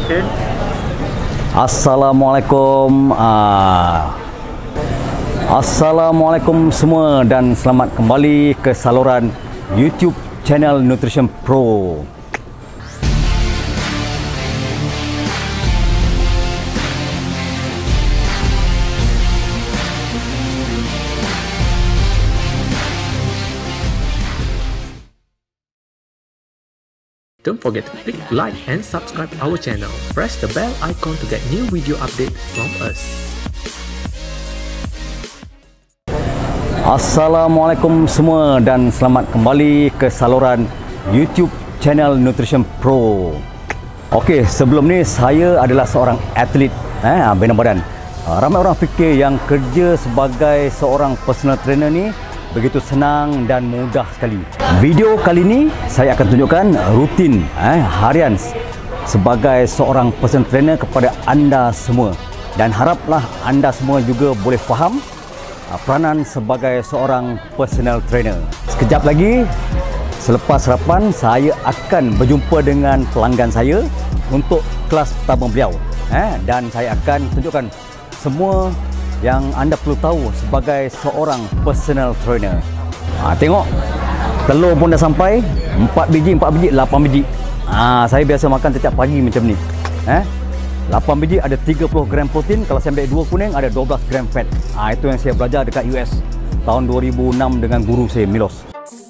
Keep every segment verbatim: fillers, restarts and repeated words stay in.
Action. Assalamualaikum. Uh, Assalamualaikum semua dan selamat kembali ke saluran YouTube channel Nutrition Pro. Don't forget to click like and subscribe our channel. Press the bell icon to get new video update from us. Assalamualaikum semua dan selamat kembali ke saluran YouTube channel Nutrition Pro. Okey, sebelum ni saya adalah seorang atlet eh bina badan. Ramai orang fikir yang kerja sebagai seorang personal trainer ni begitu senang dan mudah sekali. Video kali ini saya akan tunjukkan rutin eh, harian sebagai seorang personal trainer kepada anda semua, dan haraplah anda semua juga boleh faham uh, peranan sebagai seorang personal trainer. Sekejap lagi selepas sarapan saya akan berjumpa dengan pelanggan saya untuk kelas pertama beliau eh, dan saya akan tunjukkan semua yang anda perlu tahu sebagai seorang personal trainer. Ha, tengok, telur pun dah sampai, empat biji, empat biji, lapan biji. Ha, saya biasa makan setiap pagi macam ni. Eh? lapan biji ada tiga puluh gram protein, kalau saya ambil dua kuning ada dua belas gram fat. Ha, itu yang saya belajar dekat U S tahun dua ribu enam dengan guru saya, Milos.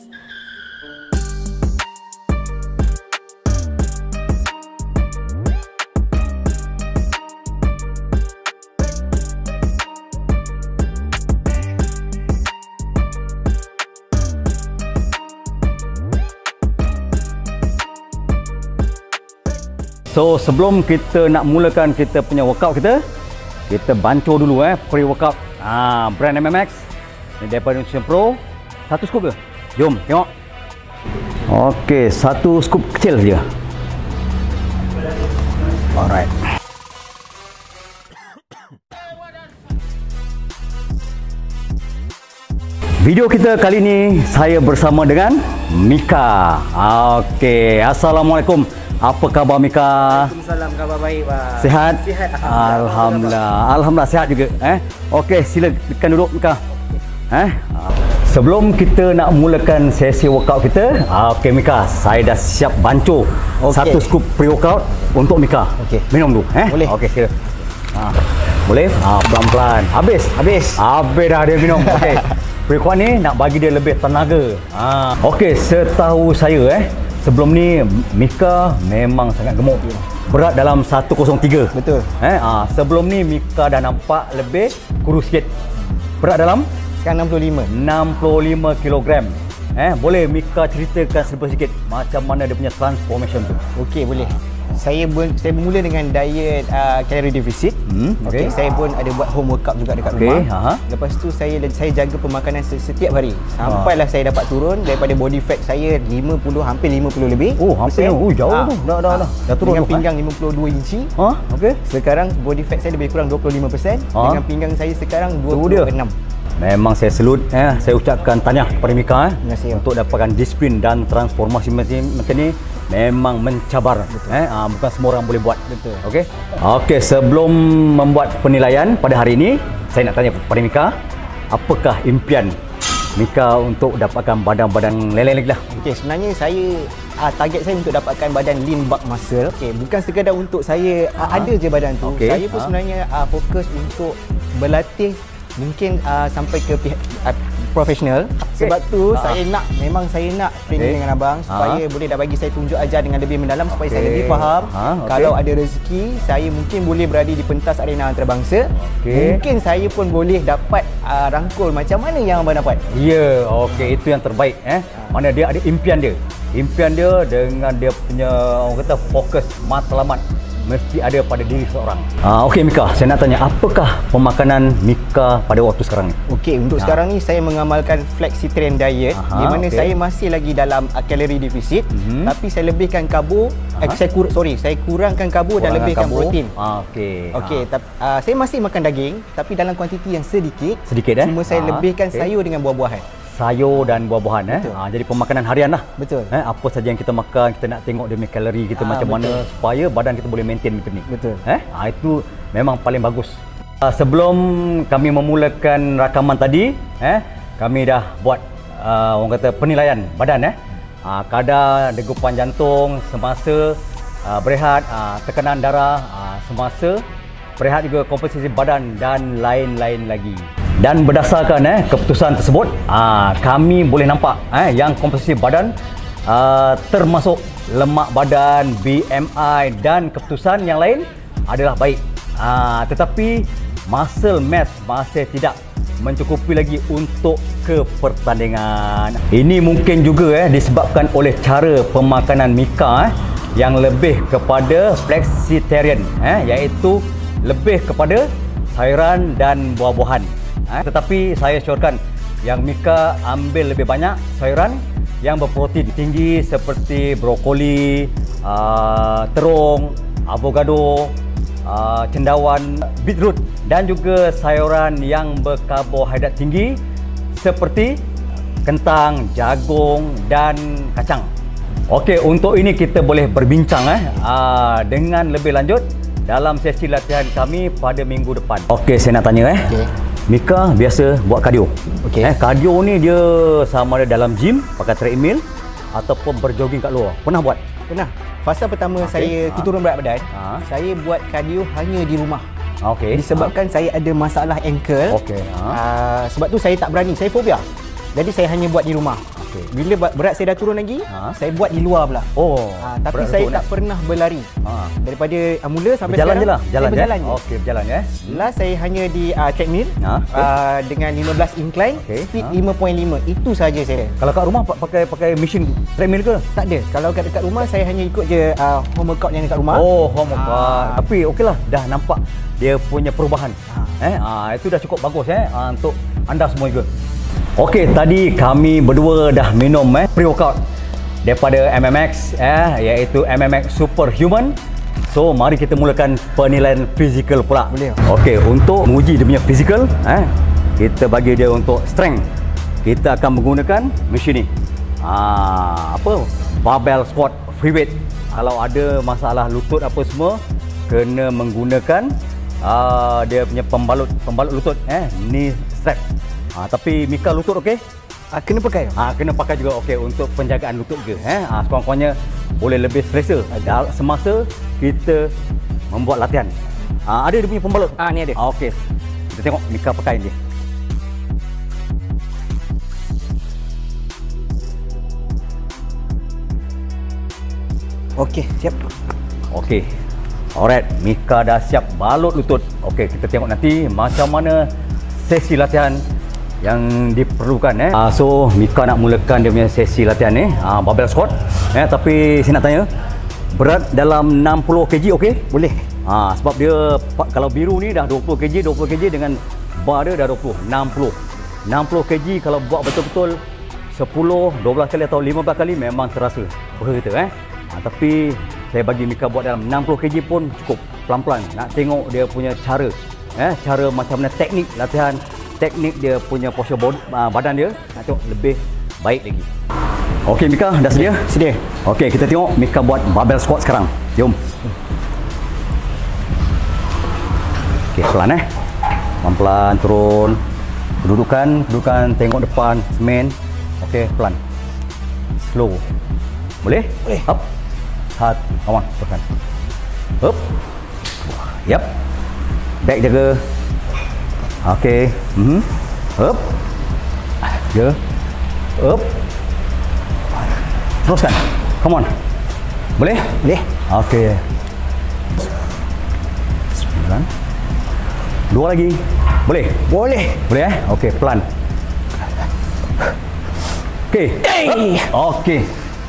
So sebelum kita nak mulakan kita punya workout kita, kita bancuh dulu eh pre-workout. Ah, brand M M X ni daripada Nutrition Pro. Satu scoop ke? Jom tengok. Okey, satu scoop kecil saja. Alright. Video kita kali ini saya bersama dengan Mika. Okey, assalamualaikum. Apa khabar Mika? Waalaikumsalam, khabar baik Pak. Sihat? Sihat. Alhamdulillah. Alhamdulillah sihat juga eh. Okey, sila tekan duduk Mika. Eh? Sebelum kita nak mulakan sesi workout kita, okey Mika, saya dah siap bancuh okay. Satu scoop pre-workout untuk Mika. Okey. Minum dulu eh. Boleh. Okey, sila. Ha. Boleh? Ha, pelan-pelan. Habis? Habis. Habis dah dia minum. Okey. Pre-workout ni nak bagi dia lebih tenaga. Ha. Okey, setahu saya eh sebelum ni Mika memang sangat gemuk. Berat dalam seratus tiga. Betul. Eh, ah, sebelum ni Mika dah nampak lebih kurus sikit. Berat dalam sekarang enam puluh lima. enam puluh lima kilogram. Eh, boleh Mika ceritakan serba sikit macam mana dia punya transformation tu? Okey, boleh. Saya ber, saya bermula dengan diet uh, calorie deficit. Hmm, okey. Okay. Saya pun ada buat home workout juga dekat okay. rumah. Ha. Lepas tu saya saya jaga pemakanan setiap hari. Sampailah ha. saya dapat turun daripada body fat saya lima puluh, hampir lima puluh lebih. Oh, hampir. Oh, jauh ha. tu. Dah dah dah. Dah turun dengan tu, pinggang ha? lima puluh dua inci. Ha, okey. Sekarang body fat saya lebih kurang dua puluh lima peratus. Ha? Dengan pinggang saya sekarang dua puluh enam. Memang saya salute eh. Saya ucapkan tahniah kepada Mika eh, untuk dapatkan disiplin dan transformasi macam ni. Memang mencabar. Betul. Eh, aa, bukan semua orang boleh buat. Betul. Okey. Okey, sebelum membuat penilaian pada hari ini, saya nak tanya kepada Mika, apakah impian Mika untuk dapatkan badan-badan leleng lagi lah? Okey, sebenarnya saya aa, target saya untuk dapatkan badan lean bulk muscle. Okey, bukan sekadar untuk saya aa, ada je badan tu. Okay. Saya pun aa. sebenarnya aa, fokus untuk berlatih mungkin aa, sampai ke pihak aa, profesional. Okay. Sebab tu ha. saya nak, memang saya nak training okay. dengan abang supaya ha. boleh dah bagi saya tunjuk ajar dengan lebih mendalam supaya okay. saya lebih faham. Ha. Okay. Kalau ada rezeki, saya mungkin boleh berada di pentas arena antarabangsa. Okay. Mungkin saya pun boleh dapat uh, rangkul macam mana yang abang dapat. Ya, yeah. okey, itu yang terbaik eh. Ha. Mana dia ada impian dia. Impian dia dengan dia punya orang kata fokus matlamat mesti ada pada diri seorang. Ah, okey Mika, saya nak tanya, apakah pemakanan Mika pada waktu sekarang ni? Okey, untuk ha. sekarang ni saya mengamalkan flexitarian diet. Aha, di mana okay. saya masih lagi dalam uh, calorie deficit, mm-hmm. tapi saya lebihkan karbo, eh, saya kur, sorry, saya kurangkan karbo dan lebihkan karbo. protein. Ah, okey. Okey, ha. uh, saya masih makan daging tapi dalam kuantiti yang sedikit. Sedikit eh? Cuma saya ha. lebihkan okay. sayur dengan buah-buahan. sayur dan buah-buahan. Eh. Ha, jadi pemakanan harian lah. Betul. Eh, apa saja yang kita makan, kita nak tengok dia punya kalori kita ha, macam betul. mana supaya badan kita boleh maintain macam ni. Betul. Eh, ha, itu memang paling bagus. Uh, sebelum kami memulakan rakaman tadi, eh, kami dah buat uh, orang kata penilaian badan. Eh. Ha, kadar degupan jantung semasa uh, berehat, uh, tekanan darah uh, semasa berehat, juga komposisi badan dan lain-lain lagi. Dan berdasarkan eh, keputusan tersebut, aa, kami boleh nampak eh, yang komposisi badan aa, termasuk lemak badan, B M I dan keputusan yang lain adalah baik. Aa, tetapi muscle mass masih tidak mencukupi lagi untuk ke pertandingan. Ini mungkin juga eh, disebabkan oleh cara pemakanan Mika eh, yang lebih kepada flexitarian, eh, iaitu lebih kepada sayuran dan buah-buahan. Eh, tetapi saya syorkan yang Mika ambil lebih banyak sayuran yang berprotein tinggi seperti brokoli, uh, terung, avokado, uh, cendawan, beetroot dan juga sayuran yang berkarbohidrat tinggi seperti kentang, jagung dan kacang. Okey, untuk ini kita boleh berbincang eh, uh, dengan lebih lanjut dalam sesi latihan kami pada minggu depan. Okey, saya nak tanya eh. Okay. Mika biasa buat kardio. Okey. Eh, kardio ni dia sama ada dalam gym, pakai treadmill ataupun berjogging kat luar. Pernah buat? Pernah. Fasa pertama okay. saya ha. turun berat badan, ha. saya buat kardio hanya di rumah. Okey. Disebabkan ha. saya ada masalah ankle. Okey. Ha. Uh, sebab tu saya tak berani, saya fobia. Jadi saya hanya buat di rumah. Okay. Bila berat saya dah turun lagi, ha? saya buat di luar pula. Oh. Ha, tapi saya tak ni. pernah berlari. Ha. Daripada uh, mula sampai berjalan sekarang. Je lah. Jalan saya berjalan je. je. Okey, berjalan ya. Last saya hanya di uh, treadmill ha? okay. uh, dengan lima belas incline, okay. speed ha? lima perpuluhan lima. Itu saja saya. Kalau kat rumah pakai pakai mesin treadmill ke? Tak ada. Kalau kat dekat rumah saya hanya ikut je uh, home workout yang dekat rumah. Oh, home workout. Ha. Tapi okeylah, dah nampak dia punya perubahan. Ha. Eh, ha, itu dah cukup bagus eh ha, untuk anda semua juga. Okey, tadi kami berdua dah minum eh pre-workout daripada M M X eh iaitu M M X Superhuman. So, mari kita mulakan penilaian fizikal pula. Boleh. Okey, untuk menguji dia punya fizikal eh kita bagi dia untuk strength. Kita akan menggunakan mesin ni. Ah, apa? Barbell squat free weight. Kalau ada masalah lutut apa semua, kena menggunakan ah, dia punya pembalut pembalut lutut eh knee strap. Ha, tapi Mika lutut okey? Ha, kena pakai? Ha, kena pakai juga okey untuk penjagaan lutut ke. Eh? Ha, sekurang-kurangnya boleh lebih selesa semasa kita membuat latihan. Ha, ada dia punya pembalut? Ah, ni ada. Ha, okey. Kita tengok Mika pakai dia. Okey, siap. Okey. Alright, Mika dah siap balut lutut. Okey, kita tengok nanti macam mana sesi latihan yang diperlukan eh. Uh, so Mika nak mulakan dia punya sesi latihan ni, uh, barbell squat. Eh tapi saya nak tanya, berat dalam enam puluh kilogram okey? Boleh. Ah uh, sebab dia kalau biru ni dah dua puluh kilogram, dua puluh kilogram dengan bar dia dah dua puluh, enam puluh. enam puluh kilogram kalau buat betul-betul sepuluh, dua belas kali atau lima belas kali memang terasa berat eh. Uh, tapi saya bagi Mika buat dalam enam puluh kilogram pun cukup, pelan-pelan. Nak tengok dia punya cara eh cara macam mana teknik latihan, teknik dia punya posture body, uh, badan dia nak tengok lebih baik lagi. Okey Mika, dah sedia? Sedia. Okey, kita tengok Mika buat barbell squat sekarang. Jom. Okey, pelan eh. Pelan-pelan turun. Kedudukan, kedudukan tengok depan, semen. Okey, pelan. Slow. Boleh? Boleh. Up. Satu, come on, tekan. Up. Yap. Back jaga. Okey. Mhm. Up. Ya. Up. Teruskan. Come on. Boleh? Boleh. Okey. Sembilan. Dua lagi. Boleh? Boleh. Boleh eh? Okey, pelan. Okey. Okey.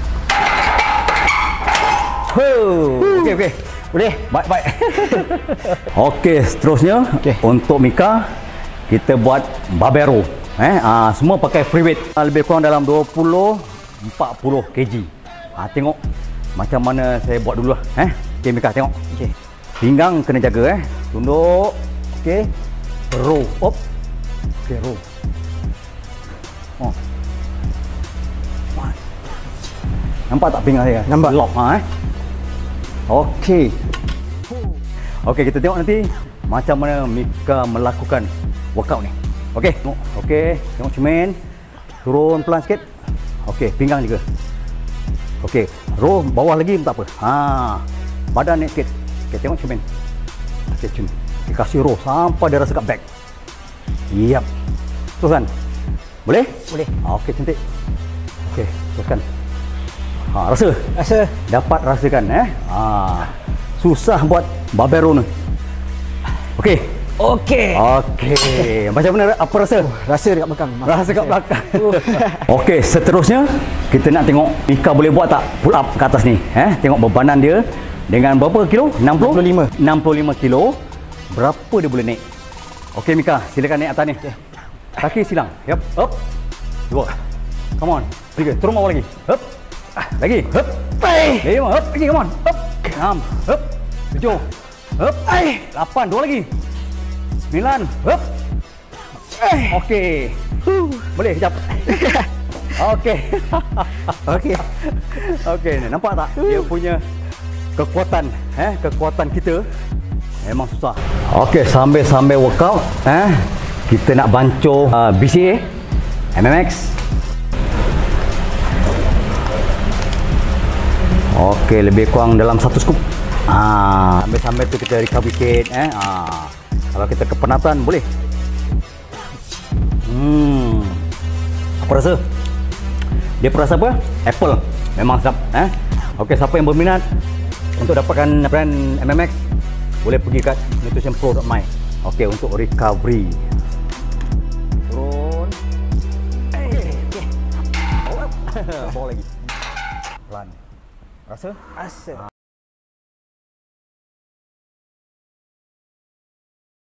Okey, okey. Boleh? Baik, baik. Okey, seterusnya okay. Untuk Mika kita buat barbell row. Eh, ah, semua pakai free weight. Lebih kurang dalam dua puluh empat puluh kilogram. Ah, tengok macam mana saya buat dulu lah. Eh, okey Mika tengok. Okey. Pinggang kena jaga eh. Tunduk. Okey. Row. Op. Okey, row. Oh. Nampak tak pinggang saya? Nampak. Lock ha eh. Okey. Okey, kita tengok nanti macam mana Mika melakukan workout ni. Okey. Okey, tengok cermin. Turun pelan sikit. Okey, pinggang juga. Okey, row bawah lagi tak apa. Ha. Badan naik sikit. Okey, tengok cermin. Okey, cermin. Okey, kasih row sampai dia rasa kat back. Yap. Teruskan. Boleh? Boleh. Okey, cantik. Okey, teruskan. Ha, rasa? Rasa. Dapat rasakan eh. Ha. Susah buat barbell row ni. Okey. Okey. Okey. Macam mana, apa rasa? Oh, rasa dekat belakang. Rasa kat belakang. Okey, seterusnya kita nak tengok Mika boleh buat tak pull up ke atas ni. Eh, tengok bebanan dia dengan berapa kilo? enam puluh? enam puluh lima. enam puluh lima kilo. Berapa dia boleh naik? Okey Mika, silakan naik atas ni. Okay. Kaki silang. Yap. Up. Dua. Come on. Tiga. Turun bawah lagi. Up. Lagi. Up. Lima. Up. Lagi. Come on. Up. Enam. Up. Tujuh. Up. Lapan. Dua lagi. Sembilan. Up. Okey. Boleh kejap. Okey. Okey. Okey, nampak tak dia punya kekuatan, eh, kekuatan kita memang susah. Okey, sambil-sambil workout, eh, kita nak bancuh uh, B C A, M M X. Okey, lebih kurang dalam satu scoop. Ah, sambil-sambil tu kita recover sikit, eh. Ah, kalau kita kepenatan boleh. Hmm. Apa rasa? Dia perasa apa? Apple. Memang sedap, eh. Okey, siapa yang berminat untuk dapatkan brand M M X, boleh pergi kat nutrition pro dot my. Okey, untuk recovery. Turun. Okey, okey. Bawa lagi. Pelan. Rasa? Rasa. Ha,